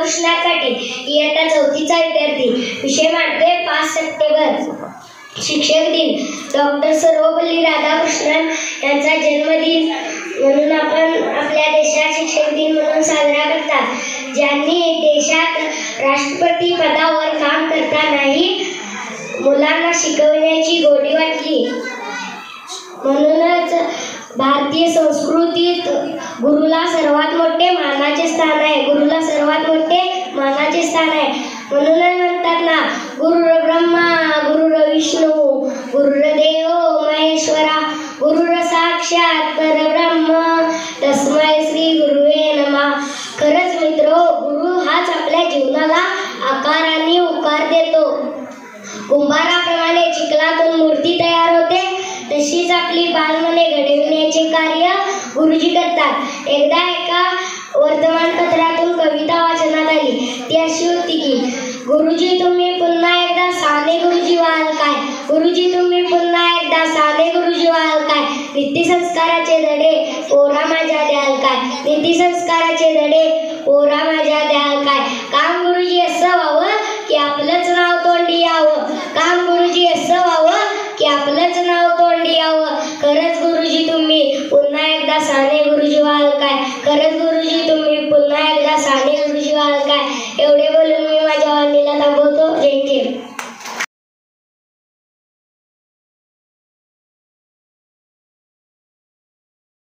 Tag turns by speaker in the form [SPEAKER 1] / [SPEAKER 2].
[SPEAKER 1] रामकृष्ण पाटील, इयत्ता 4वीचा विद्यार्थी. विषय मांडतोय 5 सप्टेंबर शिक्षक दिन. डॉक्टर सर्वपल्ली राधाकृष्णन यांचा जन्मदिन म्हणून आपण आपल्या देशात शिक्षक दिन म्हणून साजरा करतात. ज्यांनी देशात राष्ट्रपती पदावर काम करतानाही मुलांना शिकवण्याची गोडी वाटली. म्हणूनच भारतीय संस्कृतीत गुरुला सर्वात मोठे मानाचे स्थान आहे. गुरुला सर्वात मोठे मानाचे स्थान आहे. म्हणूनच म्हणतात ना, गुरुर् ब्रह्मा गुरुर् विष्णू गुरुर्देव महेश्वरा गुरुर् साक्षात परब्रह्म तस्मै श्री गुरुवे नमः. खरंच मित्र, गुरु हाच आपल्या जीवनाला आकार आणि उकार देतो. कुंभाराप्रमाणे चिखलातून मूर्ती तयार होते, तशीच आपली बालमने घडविण्याचे कार्य गुरुजी करतात. एकदा एका वर्तमानपत्रातून कविता वाचनात आली. ती अशी होती की, गुरुजी तुम्ही पुन्हा एकदा साने गुरुजी व्हाल काय, गुरुजी तुम्ही पुन्हा एकदा साने गुरुजी व्हाल काय, नीतिसंस्काराचे धडे पोरा माझ्या द्याल काय, नीतिसंस्काराचे धडे पोरा माझ्या द्याल काय. काम गुरुजी असं व्हावं की आपलंच नाव तोंडी यावं, काम गुरुजी असं व्हावं की आपलंच नाव तोंडी यावं. खरंच गुरुजी तुम्ही पुन्हा एकदा साने गुरुजी व्हाल काय, खरंच गुरुजी तुम्ही पुन्हा